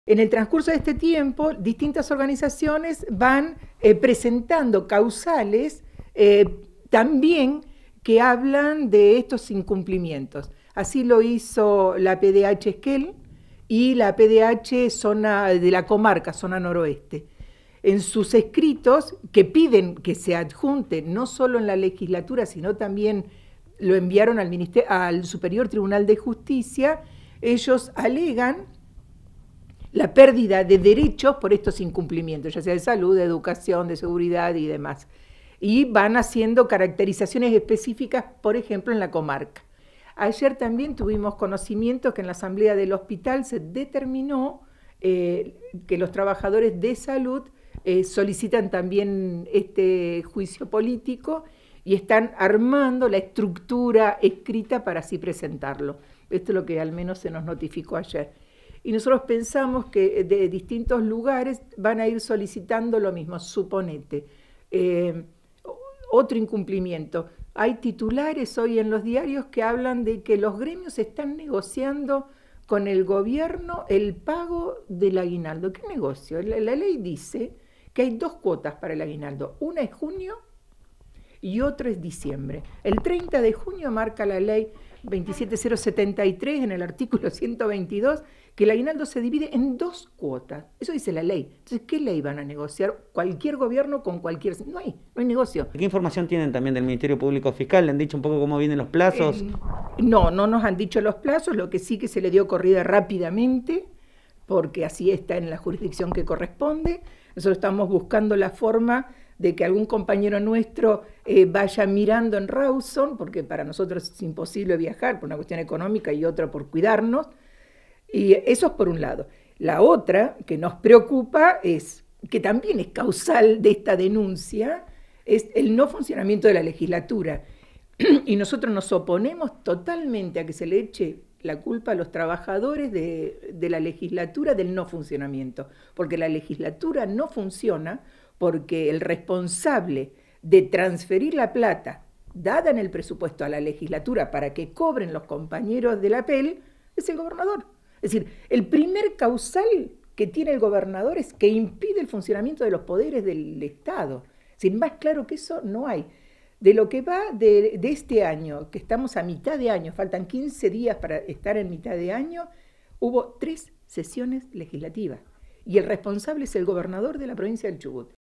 En el transcurso de este tiempo, distintas organizaciones van presentando causales también que hablan de estos incumplimientos. Así lo hizo la PDH Esquel y la PDH zona de la comarca, zona noroeste. En sus escritos, que piden que se adjunte no solo en la legislatura, sino también lo enviaron al Superior Tribunal de Justicia, ellos alegan la pérdida de derechos por estos incumplimientos, ya sea de salud, de educación, de seguridad y demás. Y van haciendo caracterizaciones específicas, por ejemplo, en la comarca. Ayer también tuvimos conocimiento que en la asamblea del hospital se determinó que los trabajadores de salud solicitan también este juicio político y están armando la estructura escrita para así presentarlo. Esto es lo que al menos se nos notificó ayer. Y nosotros pensamos que de distintos lugares van a ir solicitando lo mismo, suponete. Otro incumplimiento. Hay titulares hoy en los diarios que hablan de que los gremios están negociando con el gobierno el pago del aguinaldo. ¿Qué negocio? La ley dice que hay 2 cuotas para el aguinaldo. Una es junio y otra es diciembre. El 30 de junio marca la ley 27073 en el artículo 122 que el aguinaldo se divide en 2 cuotas. Eso dice la ley. Entonces, ¿qué ley van a negociar? Cualquier gobierno con cualquier... No hay negocio. ¿Qué información tienen también del Ministerio Público Fiscal? ¿Le han dicho un poco cómo vienen los plazos? No nos han dicho los plazos, lo que sí que se le dio corrida rápidamente, porque así está en la jurisdicción que corresponde. Nosotros estamos buscando la forma de que algún compañero nuestro vaya mirando en Rawson, porque para nosotros es imposible viajar por una cuestión económica y otra por cuidarnos. Y eso es por un lado. La otra que nos preocupa es, que también es causal de esta denuncia, es el no funcionamiento de la legislatura. Y nosotros nos oponemos totalmente a que se le eche la culpa a los trabajadores de la legislatura del no funcionamiento, porque la legislatura no funciona porque el responsable de transferir la plata dada en el presupuesto a la legislatura para que cobren los compañeros de la PEL es el gobernador. Es decir, el primer causal que tiene el gobernador es que impide el funcionamiento de los poderes del Estado. Sin más claro que eso no hay. De lo que va de este año, que estamos a mitad de año, faltan 15 días para estar en mitad de año, hubo 3 sesiones legislativas. Y el responsable es el gobernador de la provincia del Chubut.